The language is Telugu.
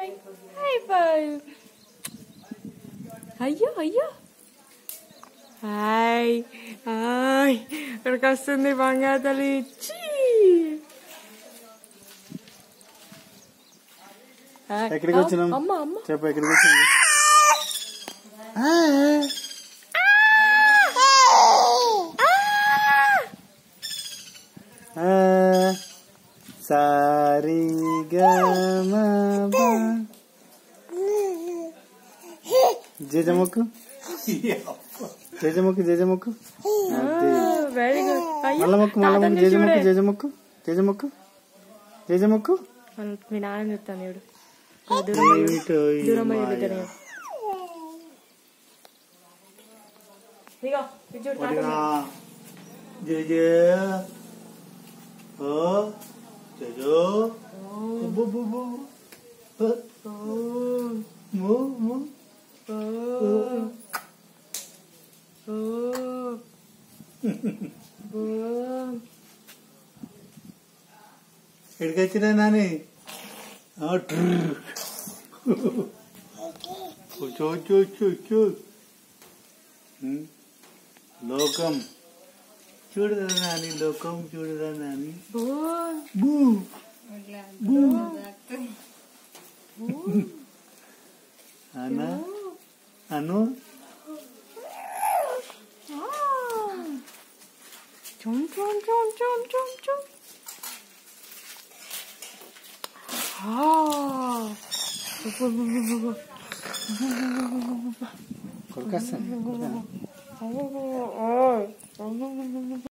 high five. అయ్యో అయ్యో హాయ్ హాయ్ ఇక్కడికి వస్తుంది బంగారు తల్లి ఎక్కడికి వచ్చినాం అమ్మ అమ్మ చెప్ప ఎక్కడికి వచ్చినాం సారీగమా జేజముక్కు జేజముక్కు జేజముక్కు వెరీ గుడ్ మళ్ళా మొక్కు మళ్ళా మొక్కు జేజముక్కు జేజముక్కు జేజముక్కు జేజముక్కు మీ నాన్న చెప్తాను ఇప్పుడు ఎక్కడికి వచ్చినా నాని లోకం చూడదా నాని లోకం చూడదా నాని అనా అను కొరకాస్తాను